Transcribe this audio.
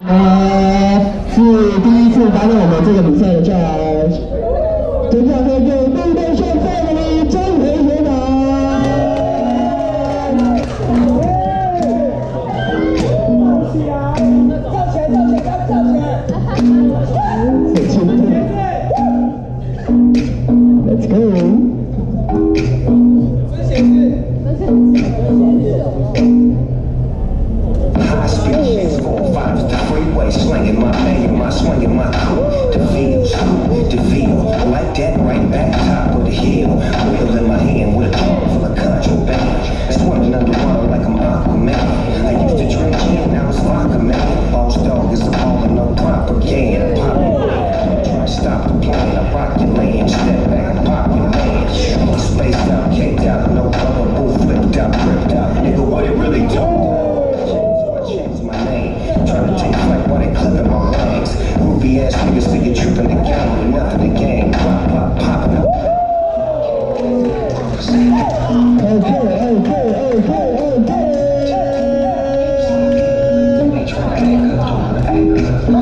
是第一次担任我们这个比赛的 judge， 真正会给陆队炫 family 张培学长。站起来，站起来，站起来！很兴奋。Let's go。 Slinging my bang, swinging my crew. The feel, like that right back top of the hill. Wheel in my hand with a car full of contraband. Swimming underwater like I'm Aquaman. I used to drink gin, now it's vodka, man. Boss dog is a baller, no propaganda. Try to stop the plane, I rock your land. Step back, I pop your man. Spaced out, caked out, no cover, bull flipped out, ripped out. Nigga, what it really do? Trying to take flight while they clipping my legs. Groovy ass niggas think you tripping the game with nothing to gain. Pop, pop, popping up. Okay.